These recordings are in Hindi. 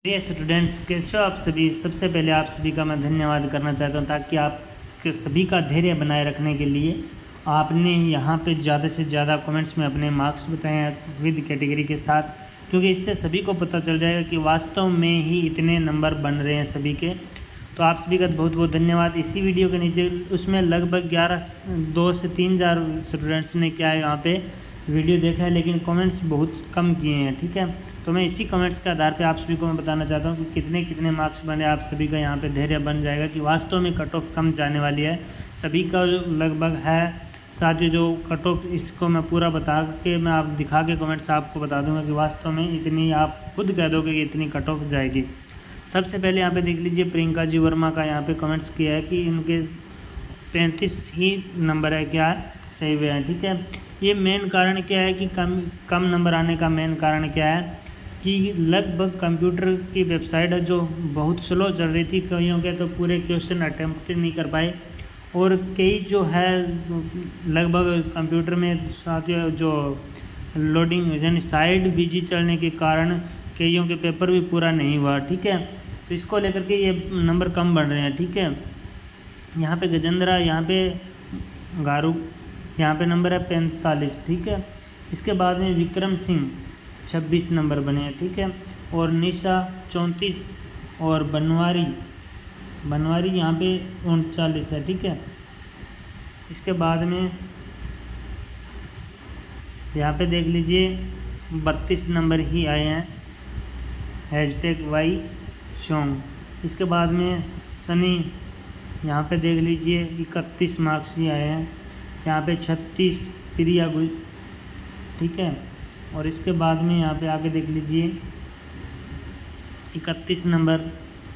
प्रिय स्टूडेंट्स, कैसे हो आप सभी। सबसे पहले आप सभी का मैं धन्यवाद करना चाहता हूं, ताकि आपके सभी का धैर्य बनाए रखने के लिए आपने यहाँ पे ज़्यादा से ज़्यादा कमेंट्स में अपने मार्क्स बताए हैं विद कैटेगरी के साथ, क्योंकि इससे सभी को पता चल जाएगा कि वास्तव में ही इतने नंबर बन रहे हैं सभी के। तो आप सभी का बहुत बहुत धन्यवाद। इसी वीडियो के नीचे उसमें लगभग 2 से 3 हज़ार स्टूडेंट्स ने क्या है यहाँ पे वीडियो देखा है, लेकिन कमेंट्स बहुत कम किए हैं। ठीक है, तो मैं इसी कमेंट्स के आधार पे आप सभी को मैं बताना चाहता हूँ कि कितने कितने मार्क्स बने। आप सभी का यहाँ पे धैर्य बन जाएगा कि वास्तव में कट ऑफ कम जाने वाली है। सभी का लगभग है साथियों जो कट ऑफ, इसको मैं पूरा बता के मैं आप दिखा के कमेंट्स आपको बता दूंगा कि वास्तव में इतनी, आप खुद कह दोगे कि इतनी कट ऑफ जाएगी। सबसे पहले यहाँ पे देख लीजिए, प्रियंका जी वर्मा का यहाँ पे कमेंट्स किया है कि इनके 35 ही नंबर है, क्या है, सही हुए हैं। ठीक है, ये मेन कारण क्या है कि कम नंबर आने का मेन कारण क्या है कि लगभग कंप्यूटर की वेबसाइट है जो बहुत स्लो चल रही थी। कईयों के तो पूरे क्वेश्चन अटेम्प्ट नहीं कर पाए, और कई जो है लगभग कंप्यूटर में साथियों जो लोडिंग यानी साइड बिजी चलने के कारण कईयों के पेपर भी पूरा नहीं हुआ। ठीक है, तो इसको लेकर के ये नंबर कम बढ़ रहे हैं। ठीक है, यहाँ पे गजेंद्रा, यहाँ पे गारू, यहाँ पे नंबर है 45। ठीक है, इसके बाद में विक्रम सिंह 26 नंबर बने हैं। ठीक है, और निशा 34 और बनवारी यहाँ पे 39 है। ठीक है, इसके बाद में यहाँ पे देख लीजिए 32 नंबर ही आए हैं, #Y सॉन्ग। इसके बाद में सनी, यहाँ पे देख लीजिए 31 मार्क्स ही आए हैं। यहाँ पे 36 प्रिया गुज। ठीक है, और इसके बाद में यहाँ पे आगे देख लीजिए 31 नंबर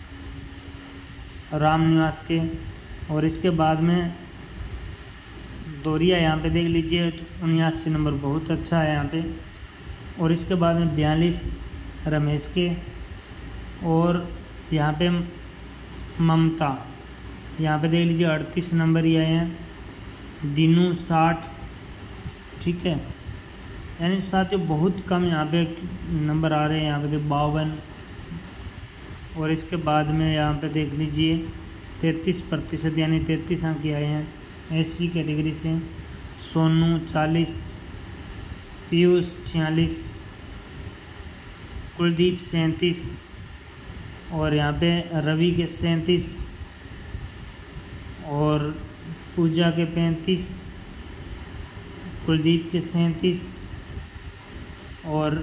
राम निवास के, और इसके बाद में दोरिया, यहाँ पे देख लीजिए 79 नंबर, बहुत अच्छा है यहाँ पे। और इसके बाद में 42 रमेश के, और यहाँ पे ममता, यहाँ पे देख लीजिए 38 नंबर ही आए हैं। दिनू 60। ठीक है, यानी साथियों बहुत कम यहाँ पे नंबर आ रहे हैं। यहाँ पे 52, और इसके बाद में यहाँ पे देख लीजिए 33% यानी 33 अंक आए हैं एससी कैटेगरी से। सोनू 40, पीयूष 46, कुलदीप 37, और यहाँ पे रवि के 37, और पूजा के 35, कुलदीप के 37, और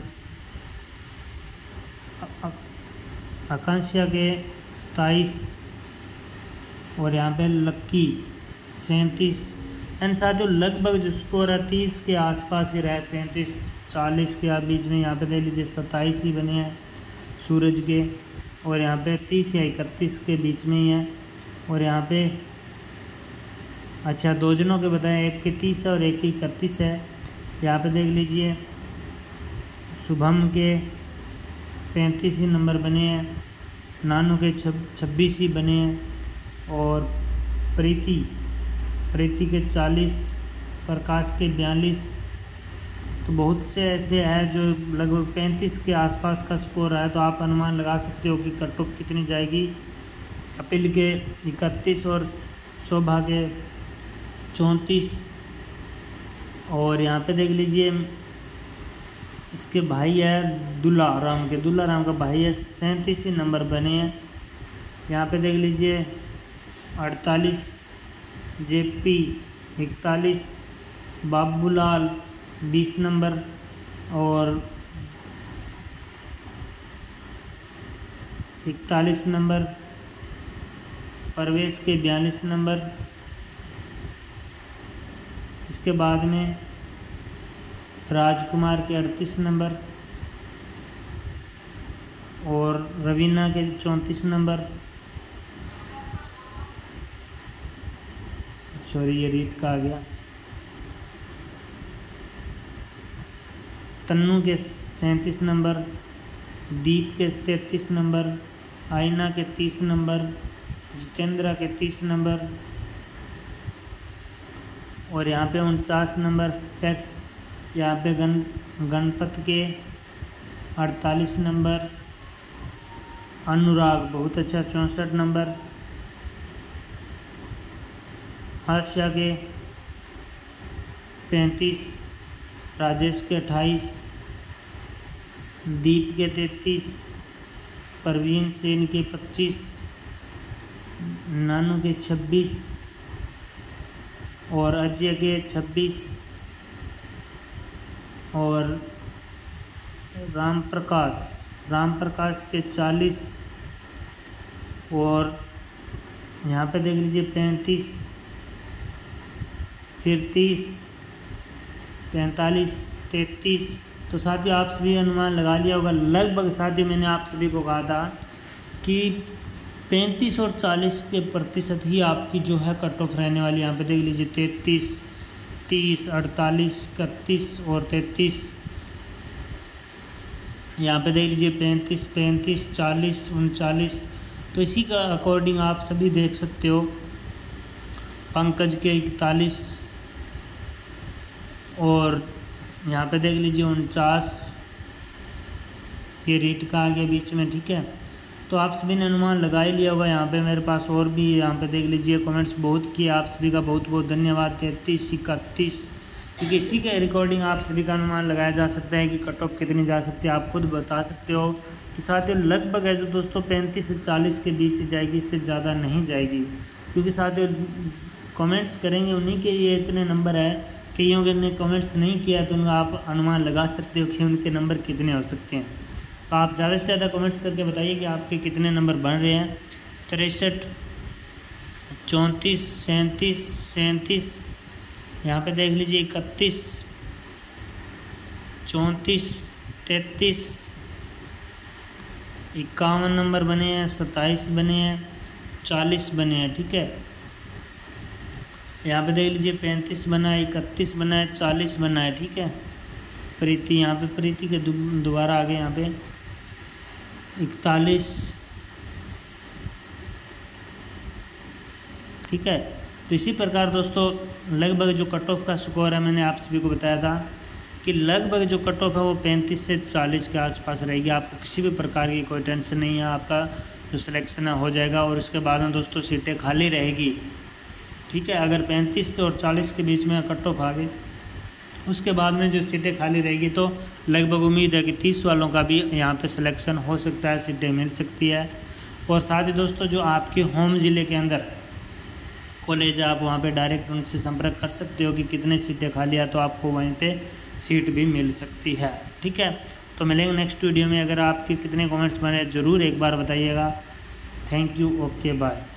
आकांक्षा के 27, और यहाँ पे लक्की 37। एंड साथियों लगभग जो स्कोर है 30 के आसपास ही रहे, 37-40 के बीच में। यहाँ पे देख लीजिए 27 ही बने हैं सूरज के, और यहाँ पे 30 या 31 के बीच में ही है। और यहाँ पे अच्छा 2 जनों के बताएं, एक के 30 है और एक के 31 है। यहाँ पे देख लीजिए शुभम के 35 ही नंबर बने हैं, नानू के 26 ही बने हैं, और प्रीति के 40, प्रकाश के 42। तो बहुत से ऐसे हैं जो लगभग 35 के आसपास का स्कोर है। तो आप अनुमान लगा सकते हो कि कट ऑफ कितनी जाएगी। कपिल के 31 और शोभा के 34, और यहाँ पे देख लीजिए इसके भाई है दुल्ला राम का भाई है, 37 ही नंबर बने हैं। यहाँ पे देख लीजिए 48, जेपी 41, बाबूलाल 20 नंबर, और 41 नंबर, परवेश के 42 नंबर। इसके बाद में राजकुमार के 38 नंबर, और रवीना के 34 नंबर। सॉरी, ये रीड का आ गया। तन्नू के 37 नंबर, दीप के 33 नंबर, आयना के 30 नंबर, जितेंद्रा के 30 नंबर, और यहाँ पे 49 नंबर फैक्ट्स। यहाँ पे गणपत के 48 नंबर, अनुराग बहुत अच्छा 64 नंबर। आशा के 35, राजेश के 28, दीप के 33, परवीन सेन के 25, नानू के 26 और अजय के 26 और राम प्रकाश के 40 और यहाँ पे देख लीजिए 35, फिर 30, 45, 33। तो साथियों आप सभी अनुमान लगा लिया होगा लगभग। साथियों मैंने आप सभी को कहा था कि 35 और 40 के प्रतिशत ही आपकी जो है कट ऑफ रहने वाली। यहाँ पे देख लीजिए 33, 30, 48, 31 और 33। यहाँ पे देख लीजिए 35, 35, 40, 39। तो इसी का अकॉर्डिंग आप सभी देख सकते हो। पंकज के 41 और यहाँ पे देख लीजिए 49। ये रीट का आ गया बीच में, ठीक है। तो आप सभी ने अनुमान लगा ही लिया होगा। यहाँ पे मेरे पास और भी यहाँ पे देख लीजिए कमेंट्स बहुत किए, आप सभी का बहुत बहुत धन्यवाद। 33, 31, क्योंकि इसी के रिकॉर्डिंग आप सभी का अनुमान लगाया जा सकता है कि कट ऑफ कितनी जा सकती है। आप खुद बता सकते हो कि साथियों लगभग है जो दोस्तों 35 से 40 के बीच जाएगी, इससे ज़्यादा नहीं जाएगी। क्योंकि साथियों कमेंट्स करेंगे उन्हीं के ये इतने नंबर है, कईयों ने कमेंट्स नहीं किया तो उनका आप अनुमान लगा सकते हो कि उनके नंबर कितने हो सकते हैं। तो आप ज़्यादा से ज़्यादा कमेंट्स करके बताइए कि आपके कितने नंबर बन रहे हैं। 63, 34, 37, 37। यहाँ पे देख लीजिए 31, 34, 33, 51 नंबर बने हैं, 27 बने हैं, 40 बने हैं, ठीक है। यहाँ पे देख लीजिए 35 बना है, 31 बना है, 40 बना है, ठीक है। प्रीति, यहाँ पे प्रीति के दोबारा आ गए यहाँ पे 41, ठीक है। तो इसी प्रकार दोस्तों लगभग जो कट ऑफ का स्कोर है मैंने आप सभी को बताया था कि लगभग जो कट ऑफ है वो 35 से 40 के आसपास रहेगी। आपको किसी भी प्रकार की कोई टेंशन नहीं है, आपका जो सिलेक्शन हो जाएगा और उसके बाद में दोस्तों सीटें खाली रहेगी, ठीक है। अगर 35 और 40 के बीच में कट ऑफ आ गई उसके बाद में जो सीटें खाली रहेगी तो लगभग उम्मीद है कि 30 वालों का भी यहाँ पे सिलेक्शन हो सकता है, सीटें मिल सकती है। और साथ ही दोस्तों जो आपके होम ज़िले के अंदर कॉलेज है आप वहाँ पे डायरेक्ट उनसे संपर्क कर सकते हो कि कितने सीटें खाली है, तो आपको वहीं पे सीट भी मिल सकती है, ठीक है। तो मिलेंगे नेक्स्ट वीडियो में। अगर आपके कितने कमेंट्स बने ज़रूर एक बार बताइएगा। Thank you, okay bye.